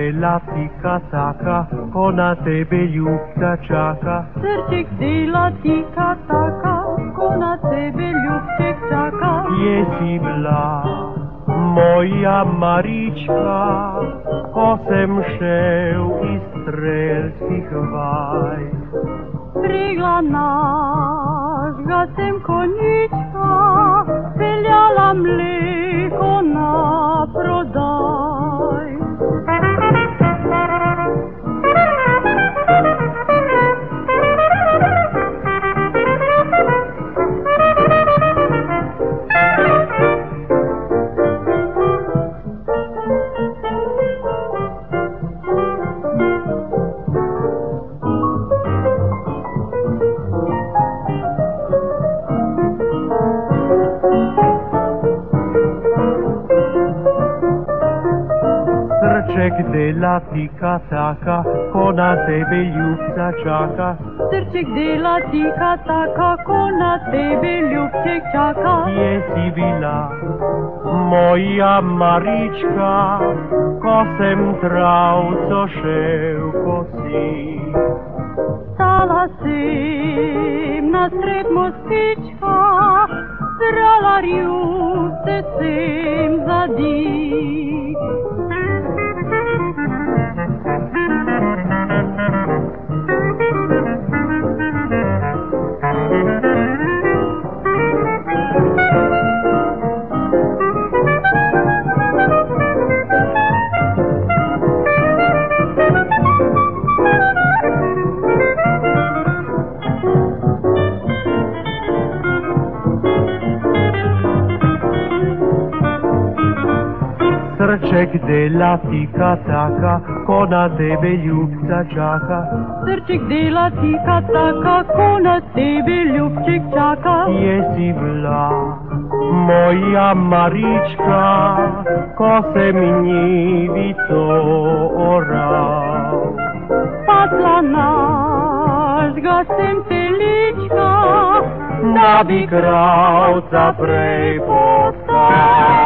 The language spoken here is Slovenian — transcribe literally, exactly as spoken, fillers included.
la tica taca, ona tebe ljubca čaka. Srček dela tika taka, ona tebe ljubček čaka. Jesi bila moja Marička, ko sem šel iz strelskih vaj. Pregla našga sem konjička, peljala mleko na prodaj. Srček dela tika taka, ko na tebe ljubca čaka. Srček dela tika taka, ko na tebe ljubček čaka. Jesi bila moja Marička, ko sem travco šel kosit. Stala sem na sred mostička, zrala rjuce sem zadik. Srček dela tika taka, ko na tebe ljubca čaka. Srček dela tika taka, ko na tebe ljubček čaka. Jesi bila moja Marička, ko sem njivico oral. Pasla našga sem telička, da bi kravca prej potkal.